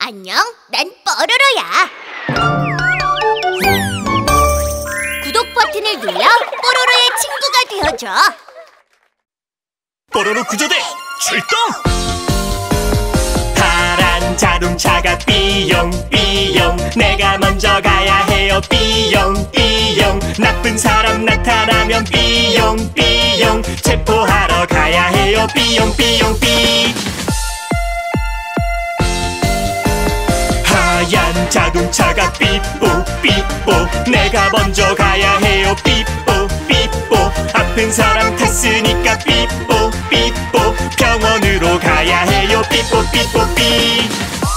안녕, 난 뽀로로야. 구독 버튼을 눌러 뽀로로의 친구가 되어줘. 뽀로로 구조대 출동! 파란 자동차가 삐용삐용, 내가 먼저 가야 해요. 삐용삐용, 나쁜 사람 나타나면 삐용삐용, 체포하러 가야 해요. 삐용삐용삐. 하얀 자동차가 삐뽀삐뽀, 내가 먼저 가야 해요. 삐뽀삐뽀, 아픈 사람 탔으니까 삐뽀삐뽀, 병원으로 가야 해요. 삐뽀삐뽀삐.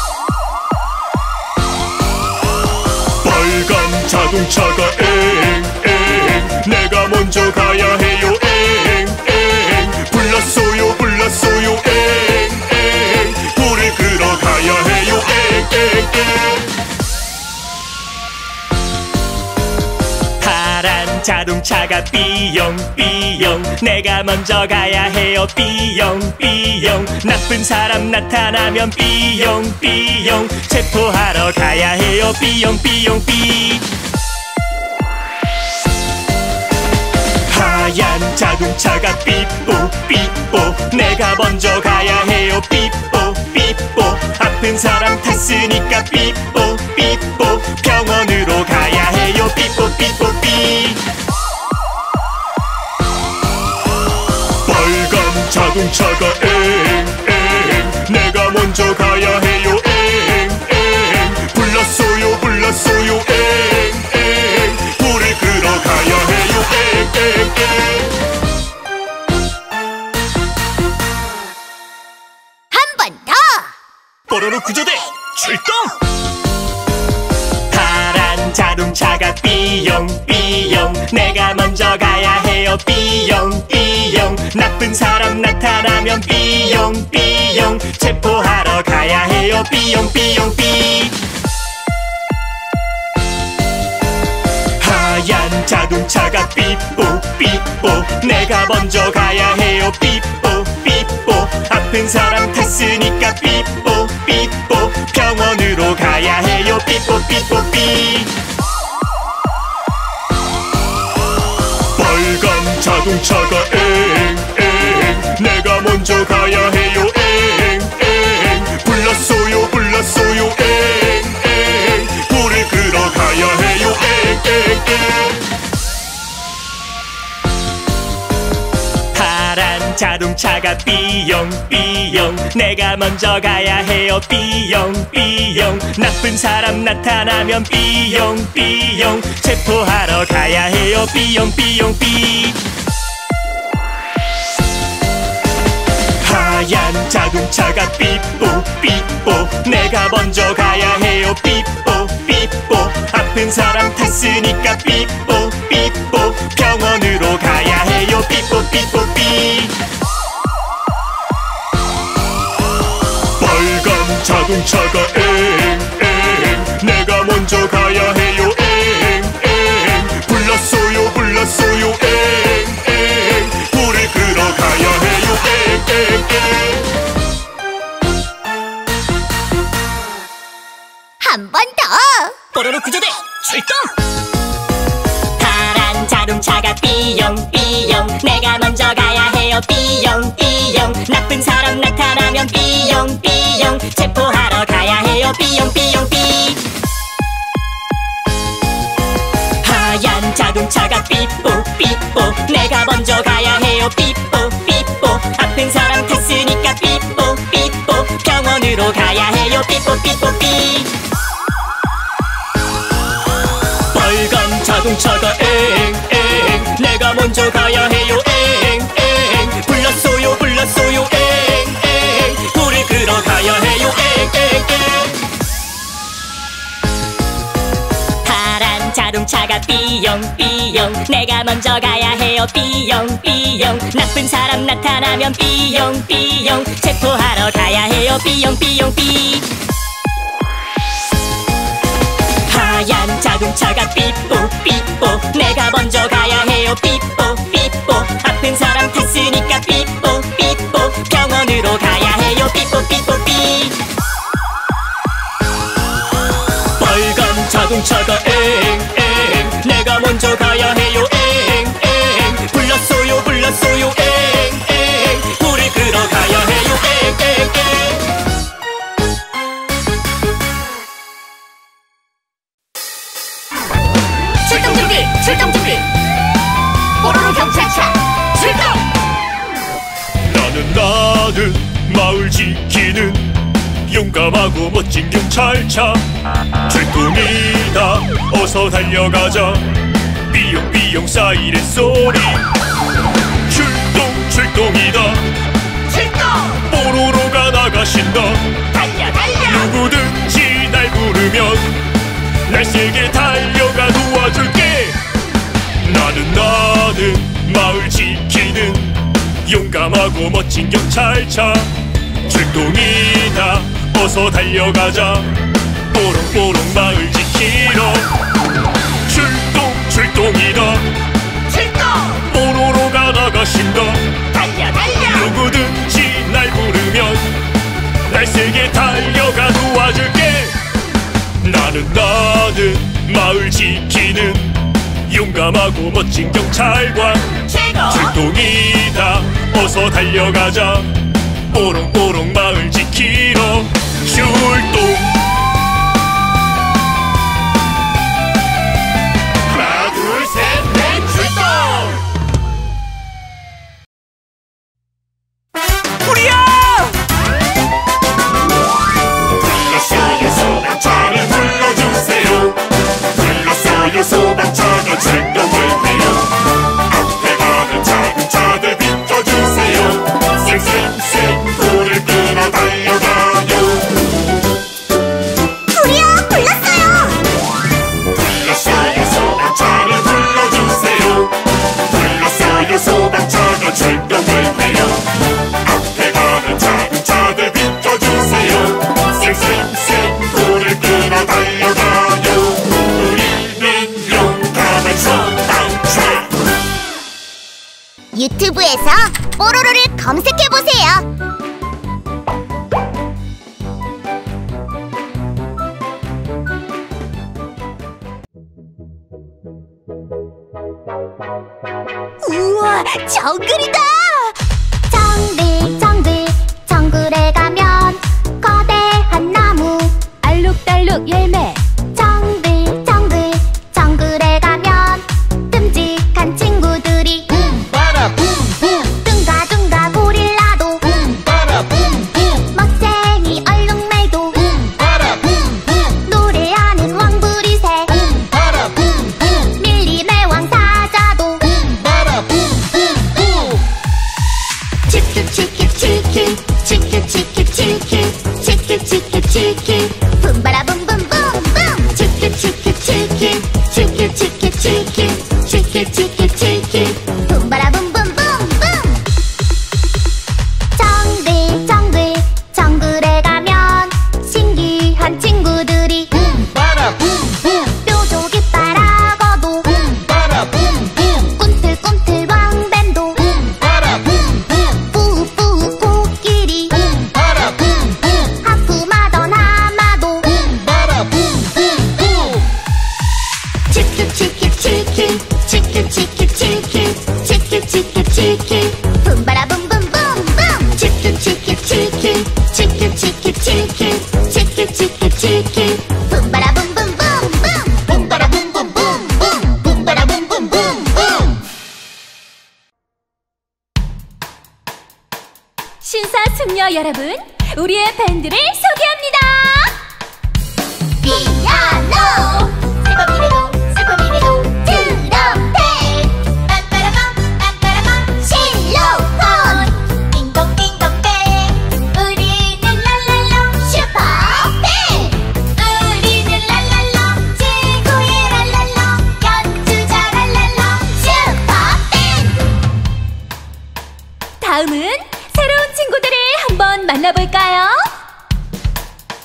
빨간 자동차가 엥엥, 내가 먼저 가야 해요. 엥엥, 불났어요 불났어요. 엥엥, 불을 끌어 가야 해요. 엥엥. 파란 자동차가 삐용삐용, 내가 먼저 가야 해요. 삐용삐용, 나쁜 사람 나타나면 삐용삐용, 체포하러 가야 해요. 삐용삐용삐. 하얀 자동차가 삐뽀삐뽀, 내가 먼저 가야 해요. 삐뽀삐뽀, 아픈 사람 탔으니까 삐뽀삐뽀, 병원으로 가야 해요. 삐뽀삐뽀삐. 빨간 자동차가 엥엥, 내가 먼저 가야 해요. 엥엥, 불났어요 불났어요. 엥엥, 불을 끌어 가야 해요. 엥엥. 한 번 더! 뽀로로 구조대 출동! 파란 자동차가 삐용삐용, 내가 먼저 가야 해요. 삐용삐용, 나쁜 사람 나타나면 삐용삐용, 체포하러 가야 해요. 삐용삐용삐. 하얀 자동차가 삐뽀삐뽀, 내가 먼저 가야 해요. 삐뽀삐뽀, 아픈 사람 탔으니까 삐뽀삐뽀, 병원으로 가야 해요. 삐뽀삐뽀삐. 빨간 자동차가 엥엥, 내가 먼저 가야 해요. 엥엥, 불났어요 불났어요. 엥엥, 불을 끌어 가야 해요. 엥엥. 파란 자동차가 삐용삐용, 내가 먼저 가야 해요. 삐용삐용, 나쁜 사람 나타나면 삐용삐용, 체포하러 가야 해요. 삐용삐용삐. 하얀 자동차가 삐뽀삐뽀, 내가 먼저 가야 해요. 삐뽀삐뽀, 아픈 사람 탔으니까 삐뽀삐뽀, 병원으로 가야 해요. 삐뽀삐뽀삐. 빨간 자동차가 엥엥, 내가 먼저 가야 해요. 엥엥, 불났어요 불났어요. 엥엥, 불을 끌어 가야 해요. 엥엥. 한 번 더! 뽀로로 구조대 출동! 파란 자동차가 삐용삐용, 내가 먼저 가야 해요. 삐용삐용, 나쁜 사람 나타나면 삐용삐용, 체포하러 가야 해요. 삐용삐용삐. 하얀 자동차가 삐뽀삐뽀, 내가 먼저 가야 해요. 삐뽀삐뽀, 아픈 사람 탔으니까 삐뽀삐뽀, 병원으로 가야 해요. 삐뽀삐뽀삐. 빨간 자동차가 엥엥, 내가 먼저 가야 해요. 엥엥, 불났어요 불났어요. 엥엥, 불을 끌어 가야 해요. 엥엥. 파란 자동차가 삐용삐용, 내가 먼저 가야 해요. 삐용삐용, 나쁜 사람 나타나면 삐용삐용, 체포하러 가야 해요. 삐용삐용삐. 하얀 자동차가 삐뽀삐뽀, 내가 먼저 가야 해요. 삐뽀삐뽀, 아픈 사람 탔으니까 삐뽀삐뽀, 병원으로 가야 해요. 삐뽀삐뽀삐. 자동차가 엥엥 내가 먼저 가야 해요 엥엥 불렀어요 불렀어요 엥엥 불을 끌어 가야 해요 엥엥 출동 준비! 출동 준비! 뽀로로 경찰차 출동! 나는 마을 지키는 용감하고 멋진 경찰차 출동이다 어서 달려가자 삐용삐용 사이렌 소리 출동이다 출동! 뽀로로가 나가신다 달려 달려! 누구든지 날 부르면 날 세게 달려가 도와줄게 나는 마을 지키는 용감하고 멋진 경찰차 출동이다 어서 달려가자 뽀롱뽀롱 마을 지키러 출동이다 출동! 뽀로로가 나가신다 달려 달려! 누구든지 날 부르면 날 세게 달려가 도와줄게 나는 마을 지키는 용감하고 멋진 경찰관 최고! 출동이다 어서 달려가자 뽀롱뽀롱 마을 지키러 출동 하나 둘 셋 넷 출동 불이야! 불렀어요 소방차를 불러주세요 불렀어요 소방차가 출동을 해요 앞에 가는 작은 차들 비켜주세요 쌩쌩쌩 불을 끌어 달려가요 불이야! 불렀어요! 불렀어요 소방차를 불러주세요 불렀어요 소방차가 출동을 해요 앞에 가는 작은 차들 비켜주세요 쌩쌩쌩 불을 끌어 달려가요 우리는 용감한 소방차 유튜브에서 뽀로로를 검색해보세요. 우와, 정글이다! 정글에 가면 거대한 나무 알록달록 열매 정글에 가면 듬직한 친구들이 둥가둥가 고릴라도 멋쟁이 얼룩말도 노래하는 왕부리새 밀림의 왕사자도 치킨 붐바라붐붐붐붐 치킨 붐바라붐붐붐붐 정글에 가면 신기한 친구들이 뾰족 이빨하고도 꿈틀꿈틀 왕뱀도 뿌뿌 코끼리 하품하던 하마도 치킨 붐바라붐붐붐붐 치킨 붐바라붐붐붐붐 붐바라붐붐붐붐 붐바라붐붐붐붐 신사숙녀 여러분, 우리의 밴드를 소개합니다. 피아노 슬퍼미미도 트럼펫 빰빠라밤 실로폰 띵동띵동대 우리는 랄랄라 슈퍼밴드 우리는 랄랄라 지구의 랄랄라 연주자 랄랄라 슈퍼밴드 다음은 새로운 친구들을 한번 만나볼까요?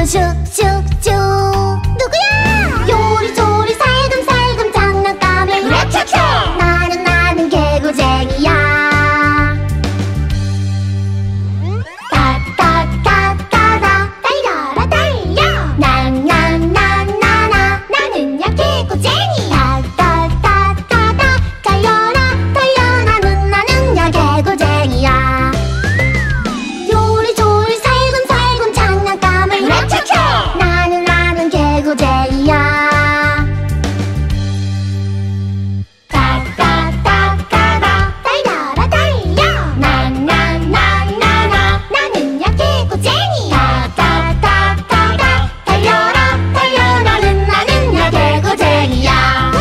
모두 슉슉슉. 누구야? 요리조리 살금살금 장난감을 후라차차. 나는 개구쟁이야. 따따따따다 달려라 달려. 나나나나나 나는야 개구쟁이. 따따따따다 달려라 달려. 나는야 개구쟁이야. 요리조리 살금살금 장난감을 후라차차. 나는 개구쟁이야. 따따따따다 달려라 달려. 나나나나나 나는야 개구쟁이. 따따따따다 달려라 달려. 나는야 개구쟁이야.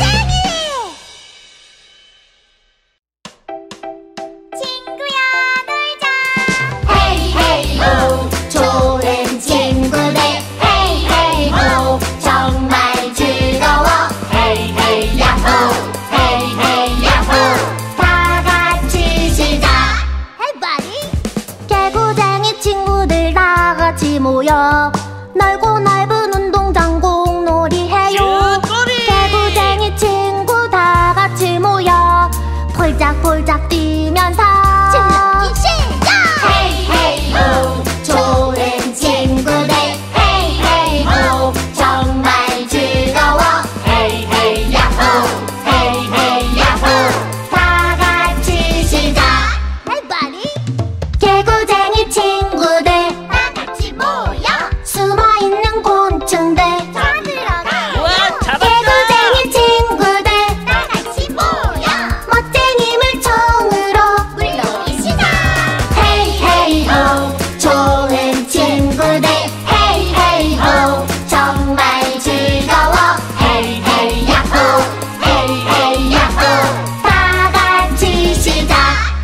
친구야 놀자. 헤이 헤이 호 좋은 친구들. 헤이 헤이 호 정말 즐거워. 헤이 헤이 야호 헤이 헤이 야호. 다 같이 시작. Everybody. 개구쟁이 친구들 다 같이 모여 넓고 넓은 운동장 공놀이 해요. 개구쟁이 친구 다 같이 모여 폴짝폴짝 뛰면서 즐겁게 시작. 헤이 헤이 호 좋은 친구들. 헤이 헤이 호 정말 즐거워. 헤이 헤이 야호 헤이 헤이 야호. 다 같이 시작. Everybody. 개구쟁이 친구들 다 같이 모여 숨어있는 곤충들 찾으러 가요. 개구쟁이 친구들 다 같이 모여 멋쟁이 물총으로 물놀이 시작. 헤이 헤이 호 좋은 친구들. 헤이 헤이 호 정말 즐거워. 헤이 헤이 야호 헤이 헤이 야호. 다 같이 시작.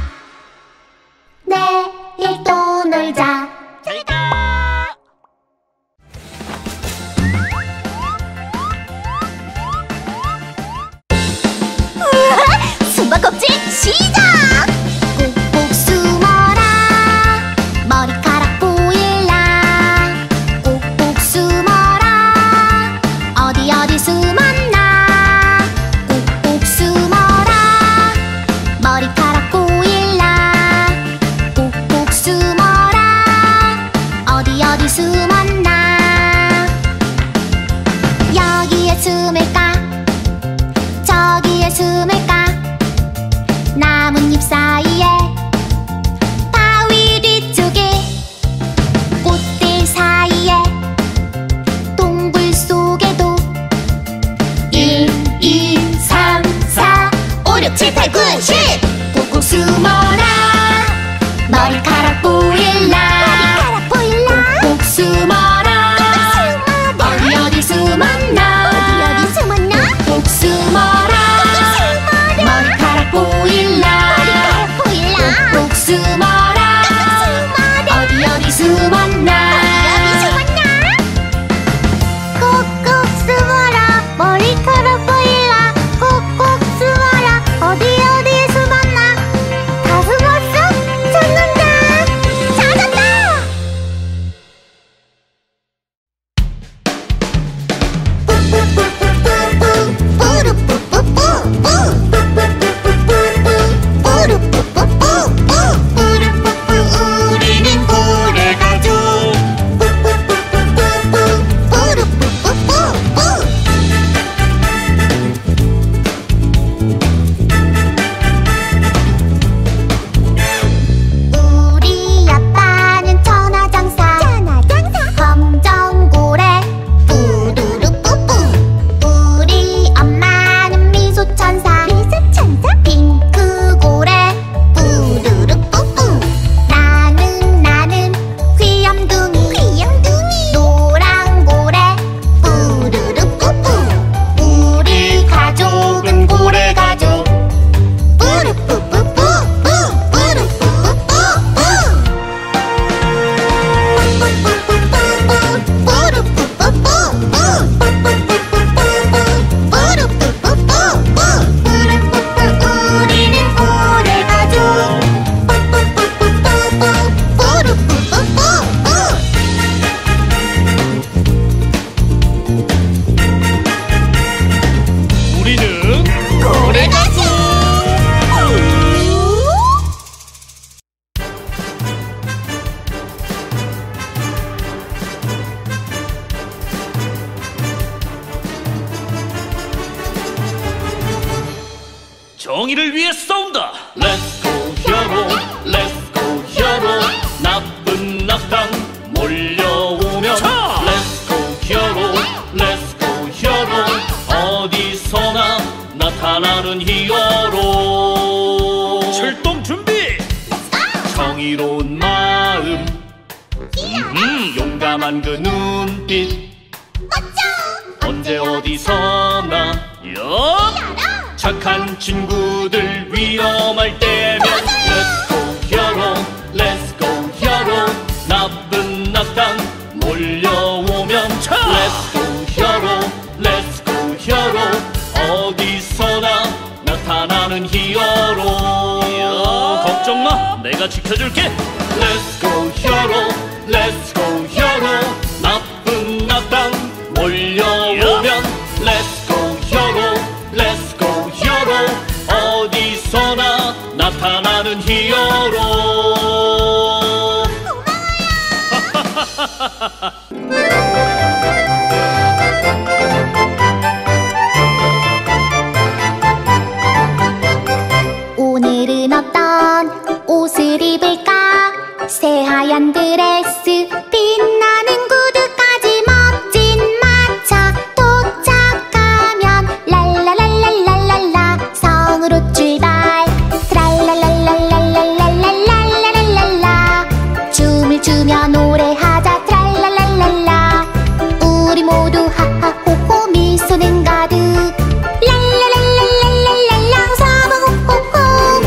내일 또 놀자. 숨바꼭질 시작. 꼭꼭 숨어라 머리카락 보일라. 꼭꼭 숨어라 어디 어디 숨었나. 꼭꼭 숨어라 머리카락 보일라. 꼭꼭 숨어라 어디 어디 숨었나. 여기에 숨을까 저기에 숨을까. 나뭇잎 사이에 바위 뒤쪽에 꽃들 사이에 동굴 속에도 1, 2, 3, 4, 5, 6, 7, 8, 9, 10. 꼭꼭 숨어라 머리카락 보일라. 꼭꼭 숨어라 어디 어디 숨었나. 꼭꼭 숨어라 머리카락 보일라. 꼭꼭 숨어라 어디 어디 숨었나. 꼭꼭 숨어라 머리카락 보일라. 꼭꼭 숨어라 어디 어디 정의를 위해 싸운다. Let's go hero, let's go hero. 나쁜 악당 몰려오면 Let's go hero, let's go hero. 어디서나 나타나는 히어로. 출동 준비. 정의로운 마음, 용감한 그 눈빛, 언제 어디서나 착한 친구들 위험할 때면 Let's go hero, let's go hero. 나쁜 악당 몰려오면 Let's go hero, let's go hero. 어디서나 나타나는 히어로. 걱정 마, 내가 지켜줄게. Let's go hero, let's go hero. 나쁜 악당 몰려오면 Let's go hero, let's go hero. 어디서나 나타나는 히어로. 오늘은 어떤 옷을 입을까? 새하얀 드레스, 빛나는 구두까지 멋진 마차. 도착하면 랄랄랄랄랄랄라 성으로 출발. 트랄랄랄랄랄랄랄랄랄라 춤을 추며 노래하자. 트랄랄랄랄라 우리 모두 하하호호 미소는 가득. 랄랄랄랄랄랄랄라 사방호호호.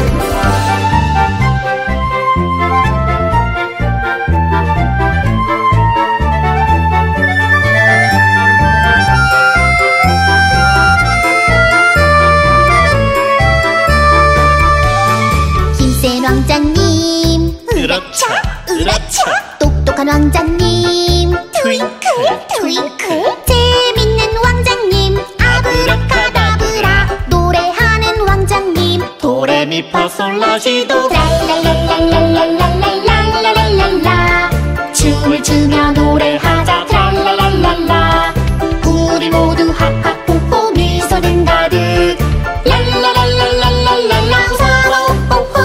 힘센 왕자님 으라차 으라차. 똑똑한 왕자님 트윙클 트윙클. 재밌는 왕자님 아브라카다브라. 노래하는 왕자님 도레미파솔라시도. 트랄랄랄랄랄랄랄랄랄랄라 춤을 추며 노래하자. 트랄랄랄랄라 우리 모두 하하호호 미소는 가득. 랄랄랄랄랄랄랄라 사와호호.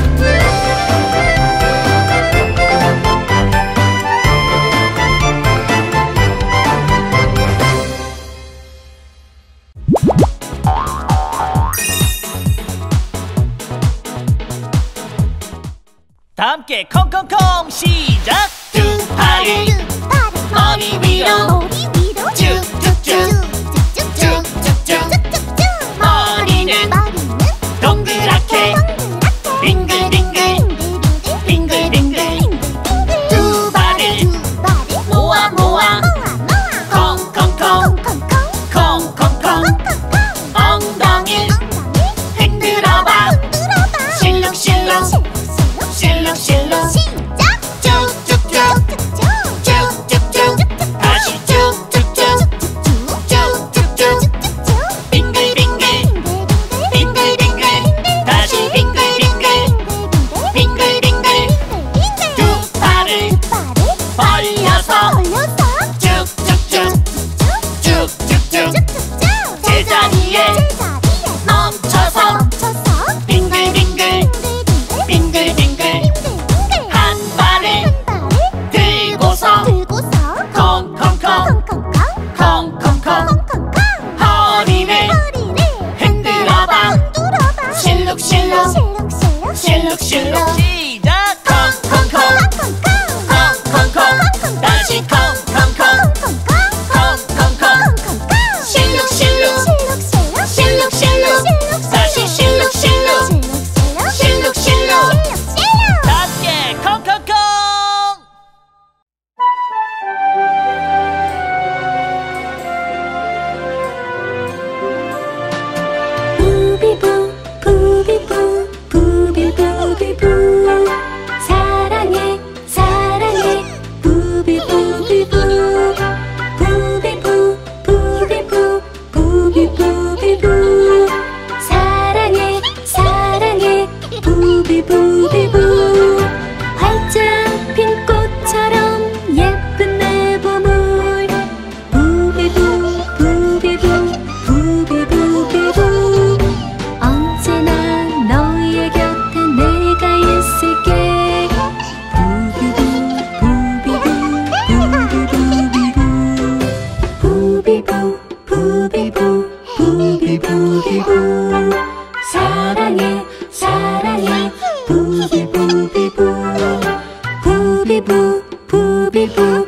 다 함께 콩콩콩 시작. 두 팔을 머리 위로 쭉쭉쭉 쭉쭉쭉. 머리는 동그랗게 빙글빙글 빙글빙글. 두 발을 모아 모아 콩콩콩 콩콩콩. 엉덩이 흔들어봐. 실룩실룩 실룩실룩. 쭉쭉쭉 쭉쭉쭉. 다시 쭉쭉쭉 쭉쭉쭉. 빙글빙글 빙글빙글. 다시 빙글빙글 빙글빙글. 두 팔을 벌려서 쭉쭉쭉 쭉쭉쭉. 제자리에 멈춰서 빙글빙글 빙글빙글. 한 발을 들고서 콩콩콩 콩콩콩. 허리를 흔들어봐. 실룩실룩 실룩실룩. 시작. 콩콩콩 콩콩콩. 다시 콩콩콩 콩콩콩. 실룩실룩 실룩실룩. 다시 실룩실룩 실룩실룩. 다 함께 콩콩콩. 부비부 부비부 부비부비부. 부비부 부비부 부비부비부 사랑해 사랑해 부비부비부 부비부 부비부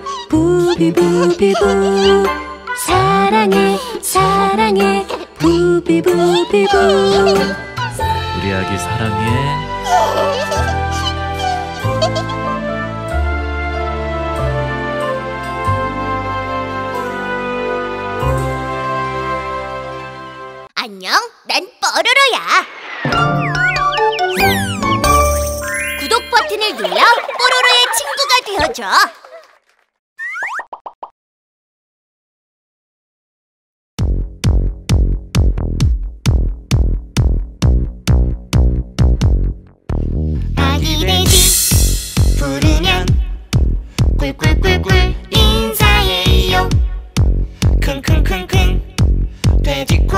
부비부비부 사랑해 사랑해 부비부비부 우리 아기 사랑해. 안녕, 난 뽀로로야. 구독 버튼을 눌러 뽀로로의 친구가 되어줘. 아기 돼지 부르면 꿀꿀꿀꿀 인사해요. 킁킁킁킁 돼지코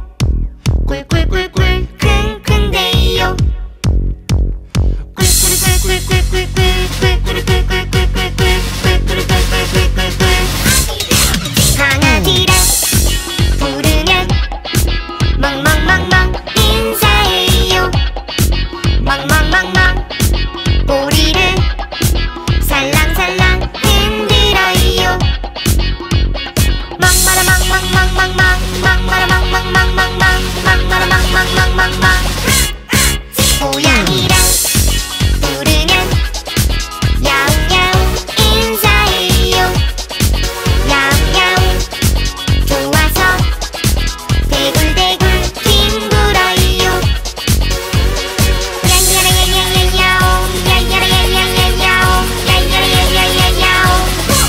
꿀꿀꿀꿀 킁킁대요. 강아지랑 부르면 멍멍멍멍 인사해요. 멍멍멍멍 꼬리를 살랑살랑 흔들어요. 고양이랑 부르면 야옹야옹 인사해요. 야옹야옹 좋아서 대굴대굴 뒹굴어요. 야야라야야야야옹 야야라야야야야옹 야야라야야야야옹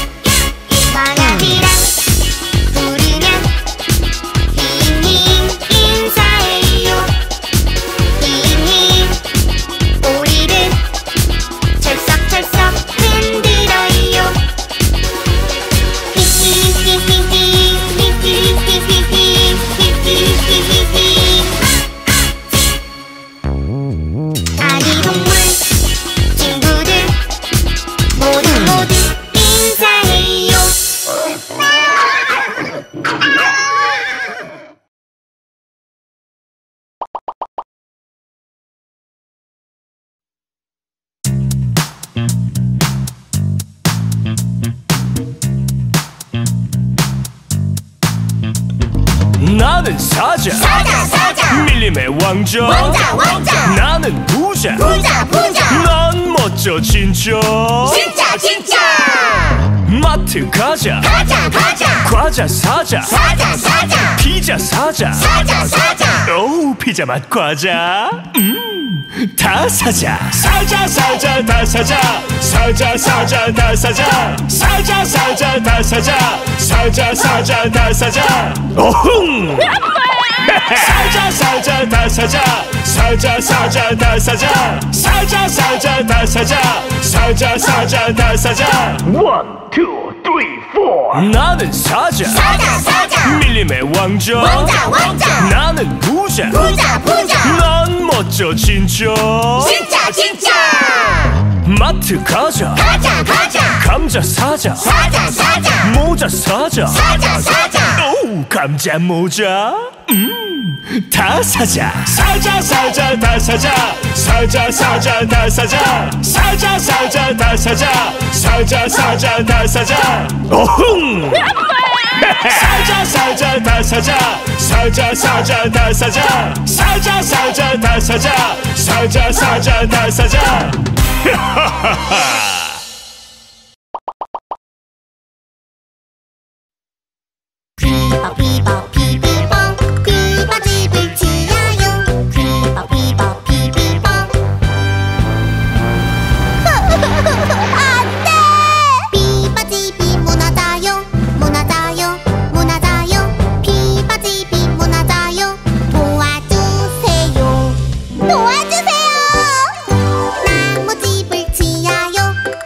강아지랑 부르면 힝힝 인사해요. 힝힝 꼬리를 철썩철썩 흔들어요. 히히히히히 히히히히히 히히히히히 아기 동물 친구들 모두 인사해요. 나는 사자, 사자 밀림의 왕자. 왕자 나는 부자, 부자 난 멋져 진짜. 진짜 마트 가자, 과자 사자, 피자 사자, 오 피자 맛 과자. 다 사자, 사자 다 사자, 사자 다 사자, 사자 다 사자, 사자 다 사자. 오흥. 사자 다 사자, 사자 다 사자, 사자 다 사자, 사자 다 사자. 1, 2, 3, 4. 나는 사자, 밀림의 왕자. 나는 부자, 난 멋져 진짜. 마트 가자, 감자 사자, 모자 사자, 오 감자 모자. 다 사자, 사자 다 사자, 사자 다 사자, 사자 다 사자, 사자 다 사자. 오흥. 사자 다 사자, 사자 다 사자, 사자 다 사자, 사자 다 사자. 비버 비비봉 비버집을 지어요. 비버 비비봉 안돼. 비버집이 무너져요. 비버집이 무너져요. 도와주세요. 나무집을 지어요.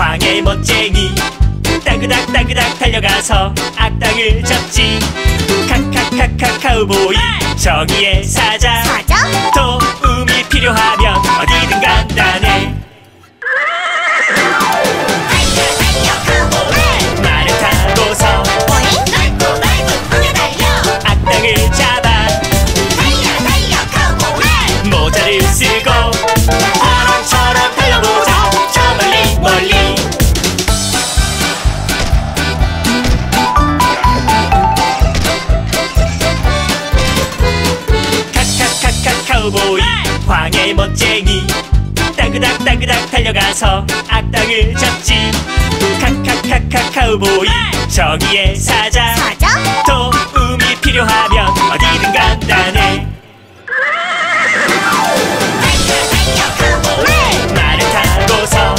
광야의 멋쟁이 따그닥 따그닥 달려가서 악당을 잡지. 카카카카 카우보이 정의의 사자. 도움이 필요하면 어디든 간다네. 말을 타고서 악당을 잡아. 모자를 쓰고 바람처럼 달려보자. 저 멀리 멀리. 카카카카 카우보이 광야의 멋쟁이 따그닥 따그닥 달려가서 악당을 잡지. 카카카카 카우보이 정의의 사자. 도움이 필요하면 어디든 간다네. 말을 타고서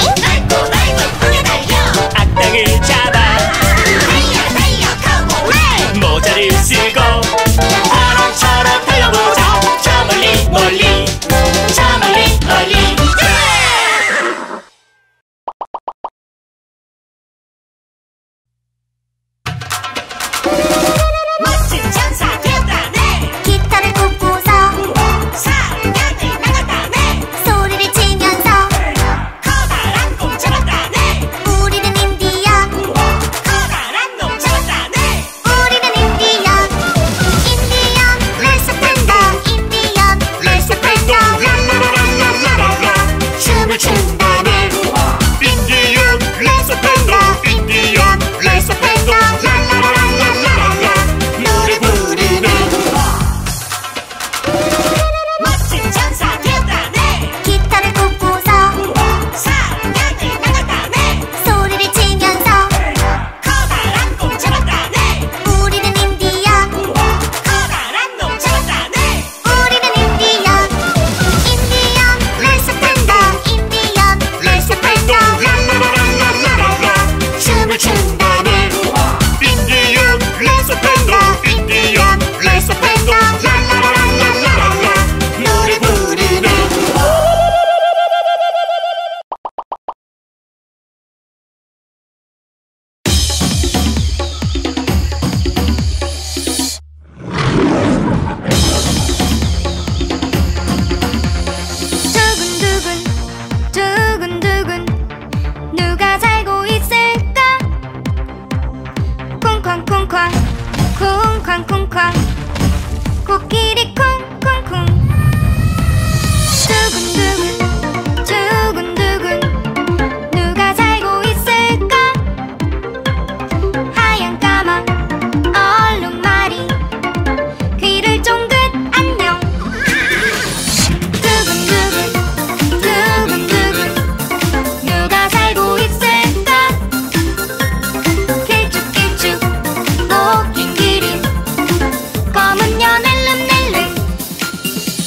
악당을 잡아. 모자를 쓰고 바람처럼 달려보자. 저 멀리 멀리 저 멀리 멀리. 멋진 전사 되었다네. 기타를 꽂고서 사냥을 나갔다네. 소리를 치면서 커다란 곰 잡았다네. 우리는 인디언 커다란 놈 잡았다네. 우리는 인디언 레이서 팬더 인디언 레이서 팬더 랄라라랄라랄라 춤을 춘다네. 인디언 레이서 팬더 인디언 레이서 팬더 랄라라랄라랄라 노래 부르네. 멋진 전사 되었다네. 기타를 꽂고서 사냥을 나갔다네. 소리를 치면서 커다란 곰 잡았다네. 우리는 인디언 커다란 놈 잡았다네. 우리는 인디언 레이서 팬더 인디언 레이서 팬더 랄라라랄라랄라 춤을 춘다네. 인디언 레이서 팬더 인디언 레이서 팬더 랄라라랄라랄라 노래 부르네. 두근두근 두근두근 누가 살고 있을까? 쿵쾅쿵쾅 쿵쾅쿵쾅 코끼리 쿵쿵쿵. 두근두근 두근두근 누가 살고 있을까? 하얀 까만 얼룩말이 귀를 쫑긋 안녕. 두근두근 두근두근 누가 살고 있을까? 길쭉길쭉 웃긴 기린 검은 연 낼름낼름.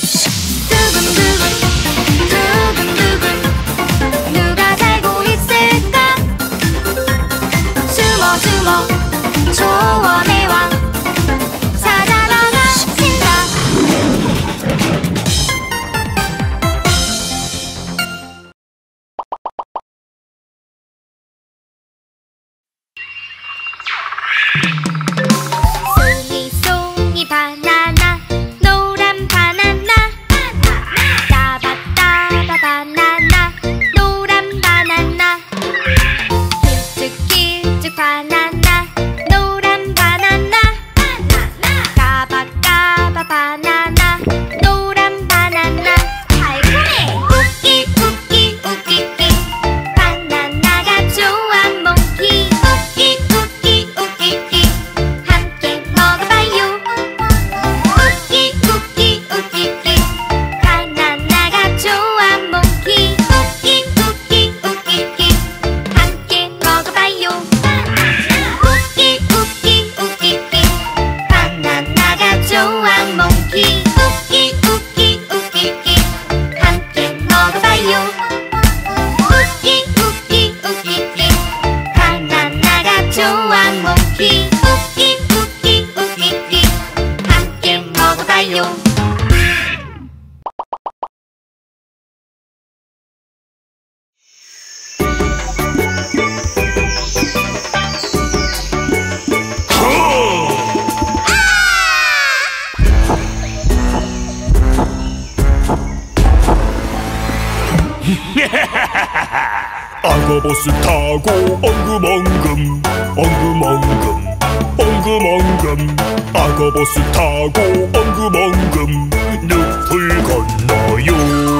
버스 타고 엉금엉금 엉금엉금 엉금엉금 악어버스 타고 엉금엉금 늪을 건너요.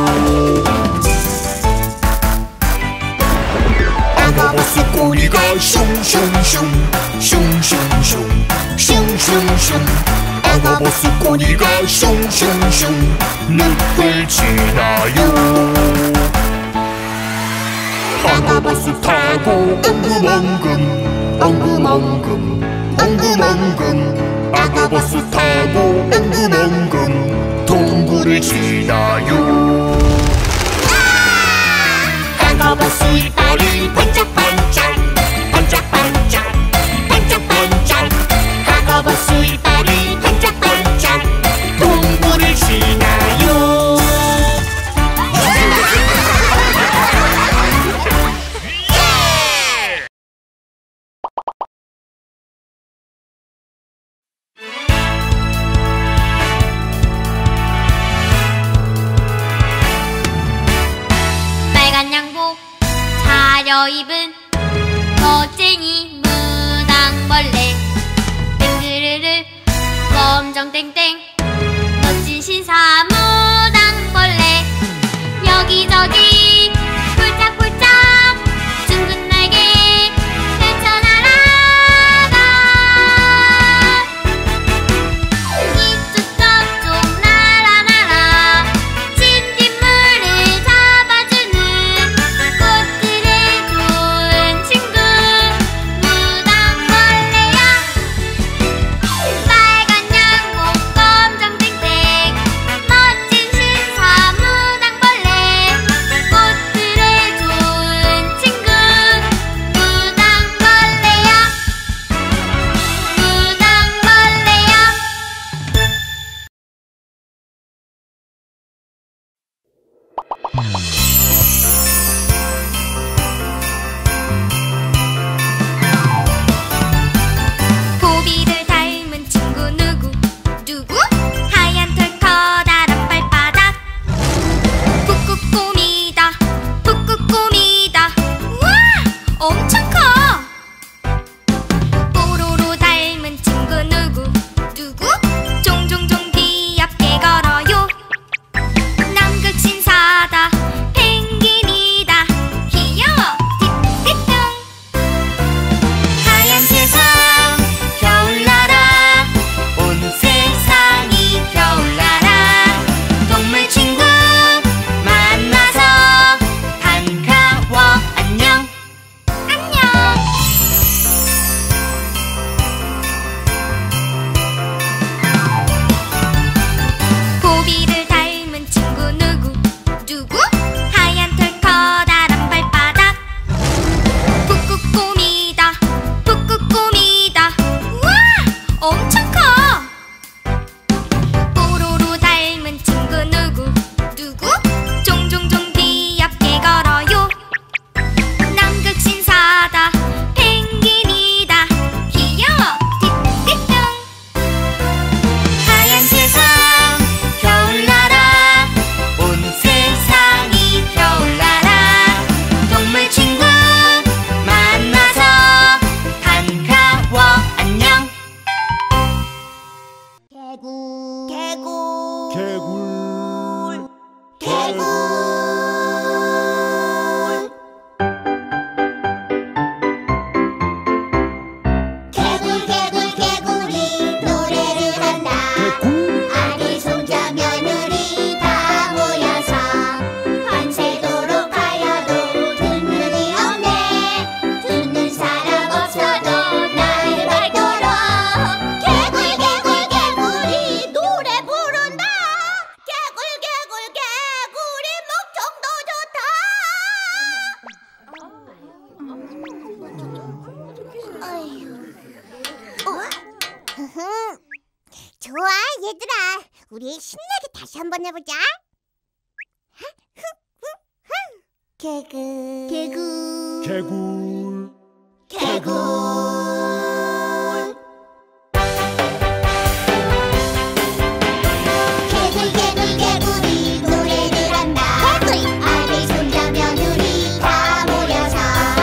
악어버스 꼬리가 슝슝슝 슝슝슝 슝슝슝 악어버스 꼬리가 슝슝슝 늪을 지나요. 악어버스 타고 엉금엉금 엉금엉금 엉금엉금 악어버스 타고 엉금엉금 동굴을 지나요. 악어버스 이빨이 반짝반짝 반짝반짝 반짝반짝 악어버스 이빨이 반짝반짝 동굴을 지나요. 빨간 양복 차려입은 멋쟁이 무당벌레 땡그르르 검정땡땡 멋진 신사 무당벌레 여기저기 폴짝폴짝 둥근 날개 펼쳐날아가 이쪽 저쪽 날아날아 진딧물을 잡아주는 꽃들의 좋은 친구 무당벌레야. 빨간 양복 검정땡땡 멋진 신사 무당벌레 꽃들의 좋은 친구 무당벌레야. 무당벌레야. 보비를 닮은 친구 누구? 하얀 털 커다란 발바닥 푹꾹꼬미다 푹꾹꼬미다 우와 엄청 커. 뽀로로 닮은 친구 누구? 종종종 귀엽게 걸어요. 남극신사다 펭귄이다 귀여워 띠띠뚱. 하얀 세상 겨울나라 온 세상이 겨울나라 동물 친구 만나서 반가워 안녕 안녕. 보비를 닮은 친구 누구? 하얀 털 커다란 발바닥 푹꾹꼬미다 푹꾹꼬미다 우와 엄청 커. 뽀로로 닮은 친구 누구? 종종종 귀엽게 걸어요. 남극신사다 펭귄이다 귀여워 띠띠뚱. 하얀 세상 겨울나라 온 세상이 겨울나라 동물 친구 만나서 반가워 안녕. 개굴 개굴 개굴이 노래를 한다. 아기 손자 며느리 다 모여서 밤새도록 가여도 듣는이 없네. 듣는 사람 없어도 나를 밝도록 개굴이 노래 부른다. 개굴이 목청도 좋다. 좋아 얘들아 우리 신나게 다시 한번 해보자. 개굴 개굴이 노래를 한다. 아기 손자 며느리 다 모여서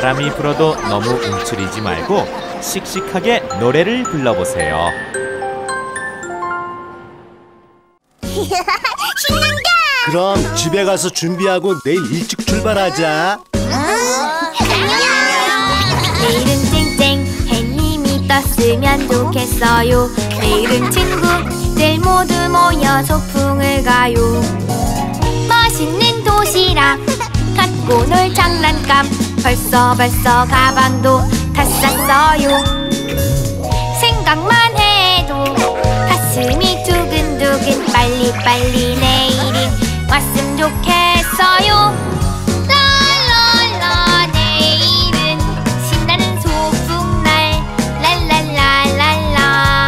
바람이 불어도 너무 움츠리지 말고 씩씩하게 노래를 불러보세요. 신난다. 그럼 집에 가서 준비하고 내일 일찍 출발하자. 내일은 쨍쨍 해님이 떴으면 좋겠어요. 내일은 친구들 모두 모여 소풍을 가요. 멋있는 도시락 갖고 놀 장난감 벌써 가방도 다 쌌어요. 생각만 해도 가슴이 두근두근 빨리 내일이 왔으면 좋겠어요. 랄랄라 내일은 신나는 소풍날 랄랄랄랄라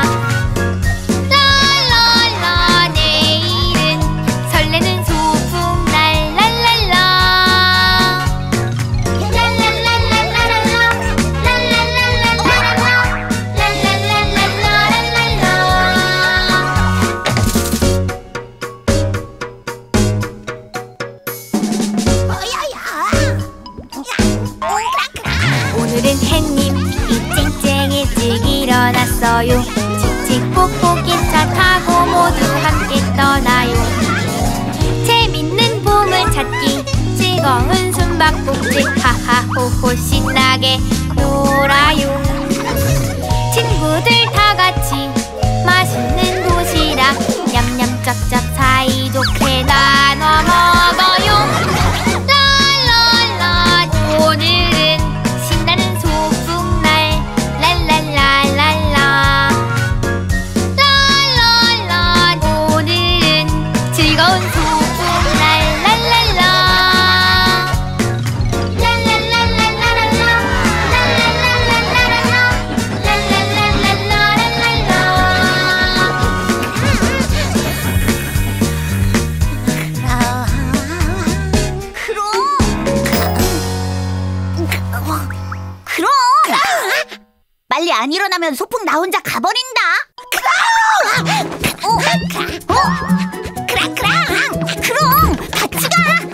랄랄라 내일은 설레는 소풍날 랄랄라 랄랄랄랄랄랄라 랄랄랄랄랄랄라 오늘은 햇님이 쨍쨍 일찍 일어났어요. 칙칙폭폭 기차 타고 모두 함께 떠나요. 재밌는 보물 찾기 즐거운 숨바꼭질 하하호호 신나게 놀아요. 친구들 다 같이 맛있는 도시락 냠냠 짭짭 사이좋게 나눠 먹어요. 랄랄라 오늘은 신나는 소풍날 랄랄랄랄라 랄랄라 오늘은 즐거운 소풍날 랄랄라 랄랄랄랄랄랄라 그럼 빨리 안 일어나면 소풍 나 혼자 가버린다. 그럼 같이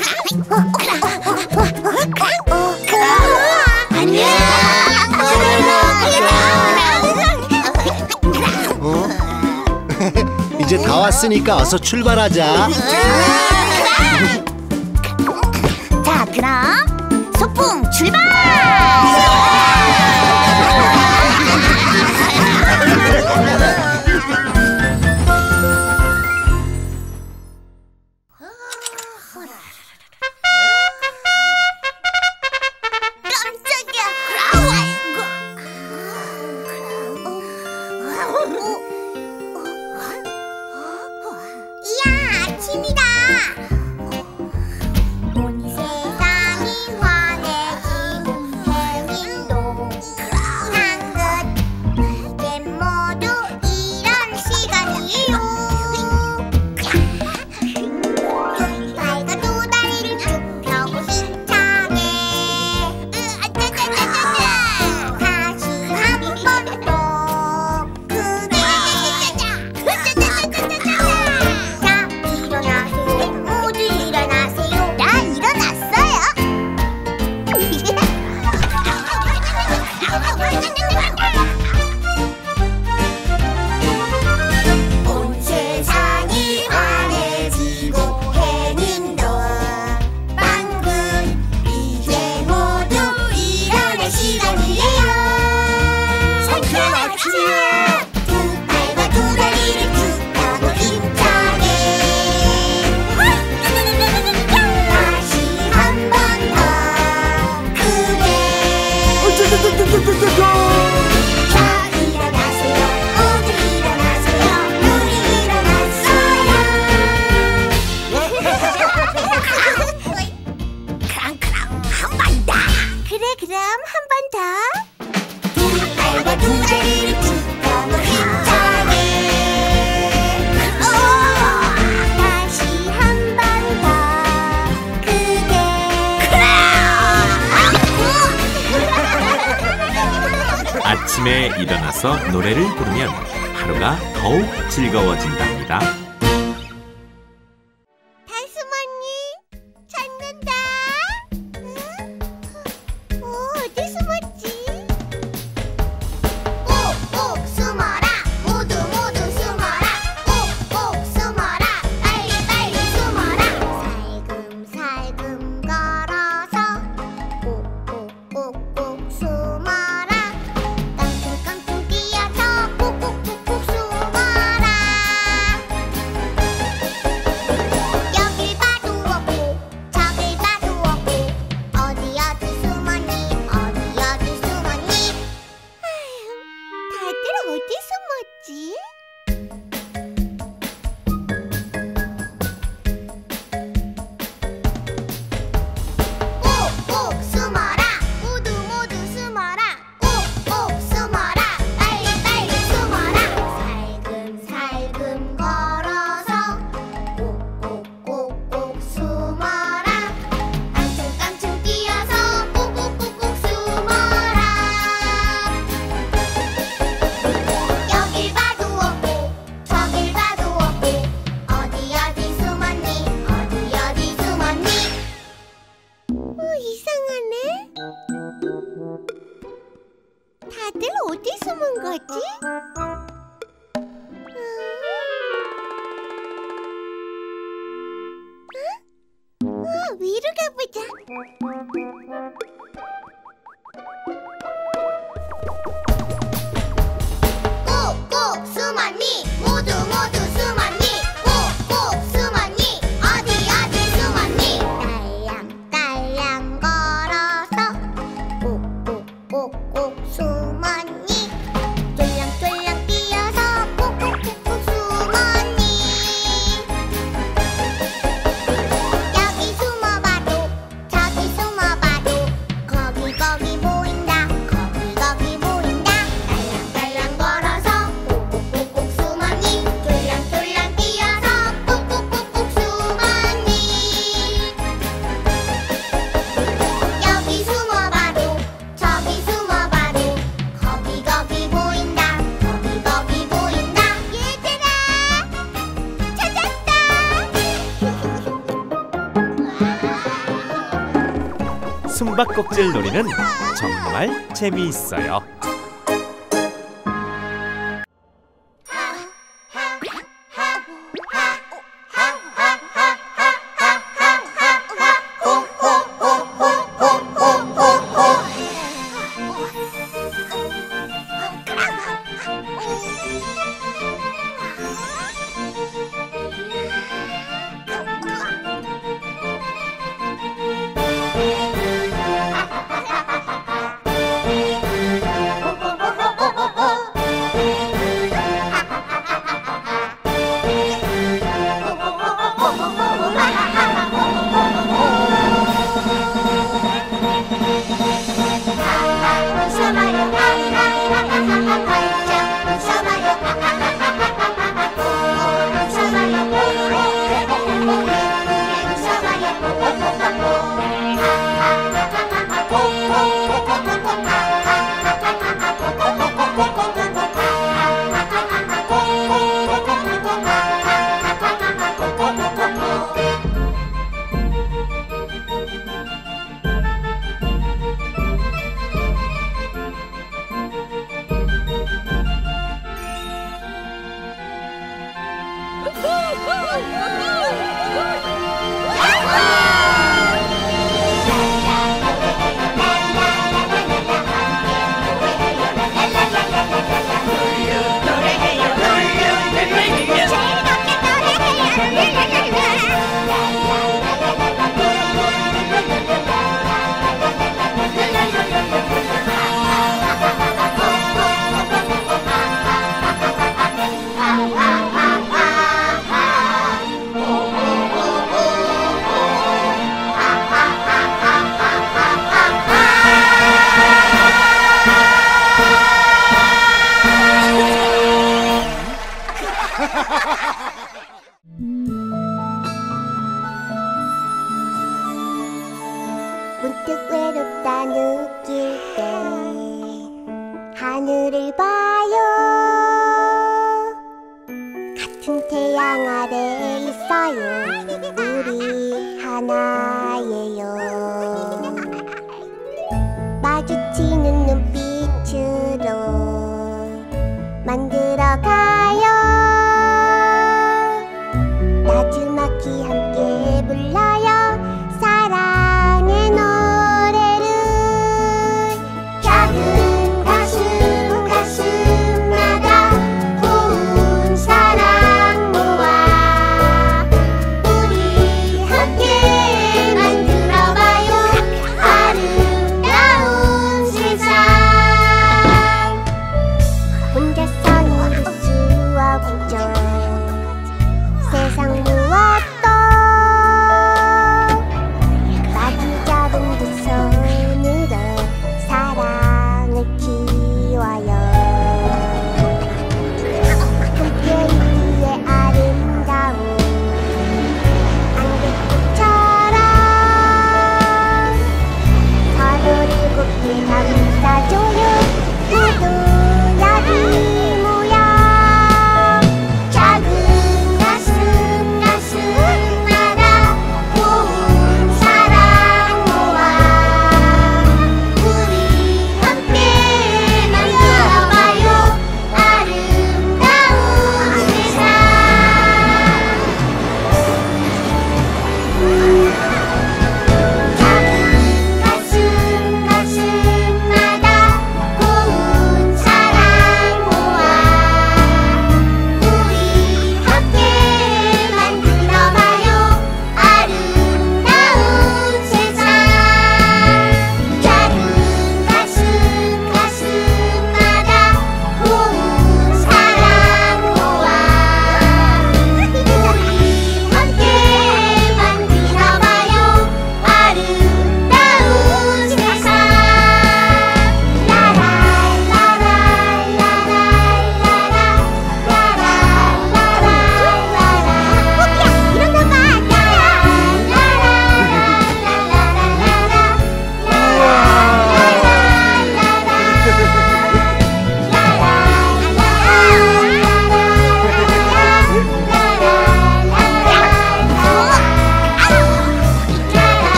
가. 아니야. 이제 다 왔으니까 어서 출발하자. 자, 그럼 소풍 출발! 이야, 아침이다. 온 세상이 환해지고 해님도 한긋 게 모두 이런 시간이요. 달과 두 다리를 쭉 펴고 힘차게 다시 한 번 더 크게 자, 일어나세요. 모두 일어나세요. 나 일어났어요. 온 세상이 환해지고 해님도 방금 이제 모두 일어날 시간이에요. 상쾌합시다. 두 팔과 두 다리를 쭉 펴고 힘차게 다시 한 번 더 크게 자, 일어나세요. 모두 일어나세요. 우리 일어났어요. 크랑크랑 한 번 더. 그래, 그럼 한 번 더. 두 팔과 두 다리를 쭉 펴고 힘차게 다시 한 번 더 크게 아침에 일어나서 노래를 부르면 하루가 더욱 즐거워진답니다. 달수머니 찾는다. 오, 꾹꾹 숨었니? 모두 모두 숨었니? 꾹꾹 숨었니? 어디 어디 숨었니? 딸랑딸랑 걸어서 꾹꾹꾹꾹 숨었니? 쫄랑쫄랑 뛰어서 꾹꾹꾹꾹 숨었니? 여기 숨어봐도 저기 숨어봐도 거기 거기 보인다 거기 거기 보인다 딸랑딸랑 걸어서 꾹꾹꾹꾹 숨었니? 쫄랑쫄랑 뛰어서 꾹꾹꾹꾹 숨었니? 여기 숨어봐도 저기 숨어봐도 거기 거기 보인다 거기 거기 보인다 얘들아 찾았다. 숨바꼭질 놀이는 정말 재미있어요. 문득 외롭다 느낄 때 하늘을 봐요. 같은 태양 아래 있어요. 우리 하나예요. 마주치는 눈빛으로 만들어가요. 나주막히 함께 불러요. 사랑의 노래를. 작은 가슴마다 고운 사랑 모아 우리 함께 만들어봐요. 아름다운 세상. 혼자서 이룰 수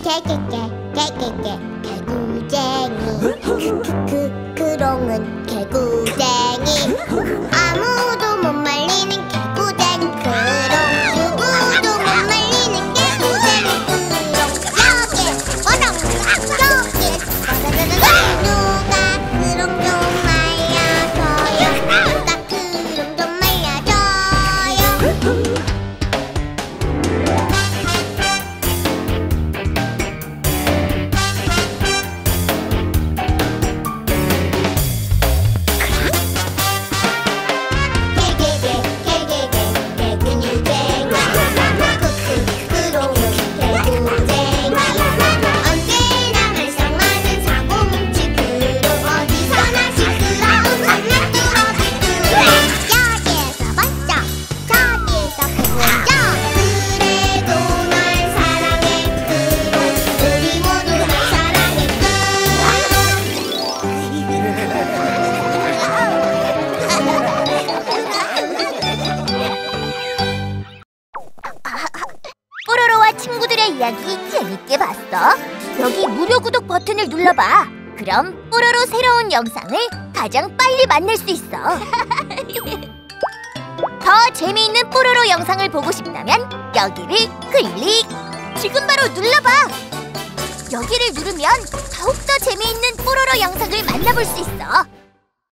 개구쟁이 그롱은 개구쟁이 아무도 못 말리는 개구쟁이 그롱 누구도 못 말리는 개구쟁이 그롱 여기 어렁 여기 누가 그롱 좀 말려줘요 누가 그롱 좀 말려줘요 뽀로로와 친구들의 이야기 재밌게 봤어? 여기 무료 구독 버튼을 눌러봐. 그럼 뽀로로 새로운 영상을 가장 빨리 만날 수 있어. 더 재미있는 뽀로로 영상을 보고 싶다면 여기를 클릭! 지금 바로 눌러봐. 여기를 누르면 더욱더 재미있는 뽀로로 영상을 만나볼 수 있어.